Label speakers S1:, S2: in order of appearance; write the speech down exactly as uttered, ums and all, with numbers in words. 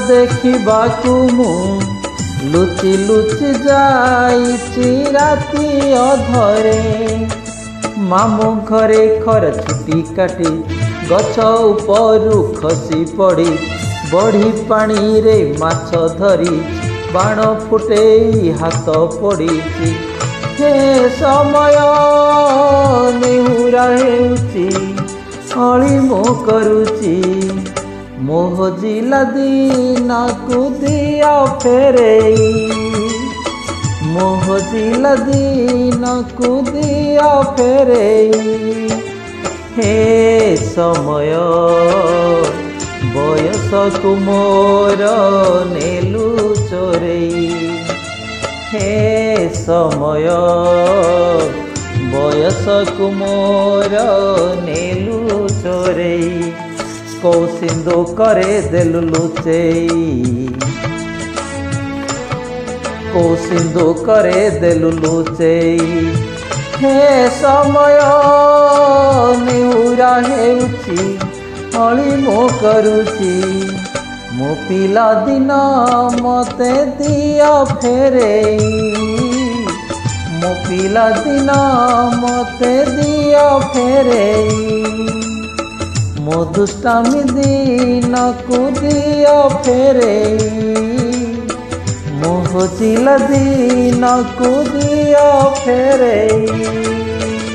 S1: देखिबाकू मु लुचि लुचि जाइछि राति अधरे मामू घरे खर छुटी काटी गछ उपरु खसी पड़ी बड़ी पानी रे माछ धरी बाण फुटेई हाथ पड़ी हे समय नेहुरा हेउची अली मो करुची मोह जिला दिन को दिया फेरेई मोह जिला दिन को दिया फेरेई हे समय बयस को मोर नेलु चोरेई हे समय बयस को मोर नेलु चोरेई कौ सिंधु करे देलु लुचेई कौ सिंधु करे देलु लुचेई हे समय नेहुरा हेउची अली मो करुची मो पिला दिन मते दिया फेरेई मो पिला दिन मते दिया फेरेई मो दुष्टामी दिन को दिया फेरेई मोह जिला दिन को दिया फेरेई।